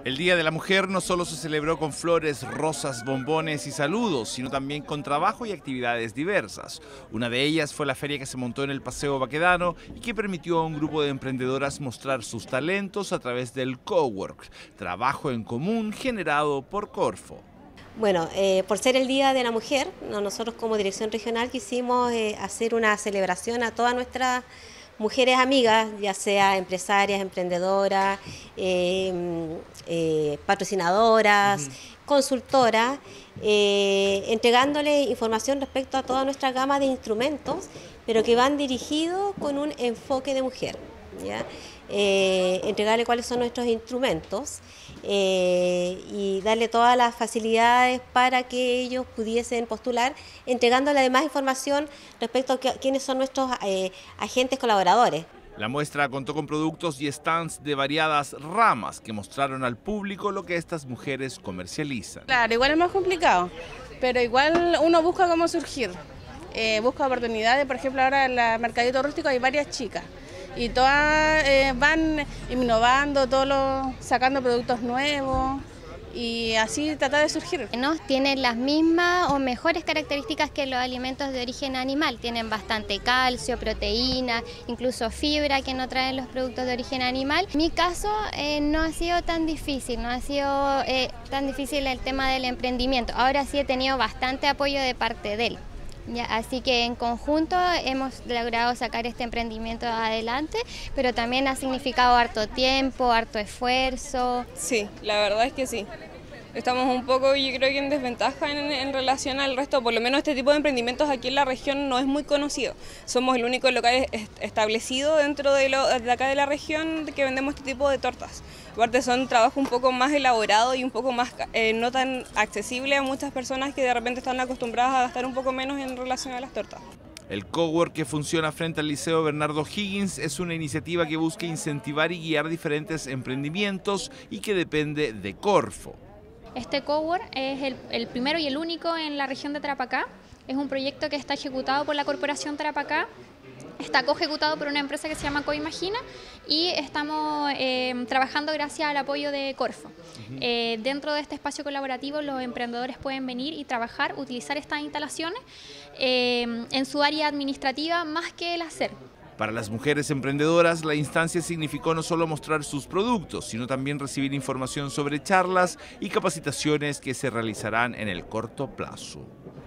El Día de la Mujer no solo se celebró con flores, rosas, bombones y saludos, sino también con trabajo y actividades diversas. Una de ellas fue la feria que se montó en el Paseo Baquedano y que permitió a un grupo de emprendedoras mostrar sus talentos a través del cowork, trabajo en común generado por Corfo. Bueno, por ser el Día de la Mujer, nosotros como Dirección Regional quisimos hacer una celebración a todas nuestras mujeres amigas, ya sea empresarias, emprendedoras, patrocinadoras, consultoras, entregándoles información respecto a toda nuestra gama de instrumentos, pero que van dirigidos con un enfoque de mujer, ¿ya? Entregarle cuáles son nuestros instrumentos y darle todas las facilidades para que ellos pudiesen postular, entregándole además información respecto a quiénes son nuestros agentes colaboradores. La muestra contó con productos y stands de variadas ramas que mostraron al público lo que estas mujeres comercializan. Claro, igual es más complicado, pero igual uno busca cómo surgir, busca oportunidades. Por ejemplo, ahora en el mercadito rústico hay varias chicas y todas van innovando, sacando productos nuevos y así tratar de surgir. Tienen las mismas o mejores características que los alimentos de origen animal. Tienen bastante calcio, proteína, incluso fibra que no traen los productos de origen animal. En mi caso no ha sido tan difícil, el tema del emprendimiento. Ahora sí he tenido bastante apoyo de parte de él. Ya, así que en conjunto hemos logrado sacar este emprendimiento adelante, pero también ha significado harto tiempo, harto esfuerzo. Sí, la verdad es que sí. Estamos un poco, yo creo que en desventaja en relación al resto, por lo menos este tipo de emprendimientos aquí en la región no es muy conocido. Somos el único local establecido dentro de acá de la región que vendemos este tipo de tortas. Aparte son trabajos un poco más elaborados y un poco más no tan accesible a muchas personas que de repente están acostumbradas a gastar un poco menos en relación a las tortas. El cowork que funciona frente al Liceo Bernardo O'Higgins es una iniciativa que busca incentivar y guiar diferentes emprendimientos y que depende de Corfo. Este cowork es el primero y el único en la región de Tarapacá. Es un proyecto que está ejecutado por la Corporación Tarapacá. Está coejecutado por una empresa que se llama Coimagina y estamos trabajando gracias al apoyo de Corfo. Dentro de este espacio colaborativo los emprendedores pueden venir y trabajar, utilizar estas instalaciones en su área administrativa más que el hacer. Para las mujeres emprendedoras, la instancia significó no solo mostrar sus productos, sino también recibir información sobre charlas y capacitaciones que se realizarán en el corto plazo.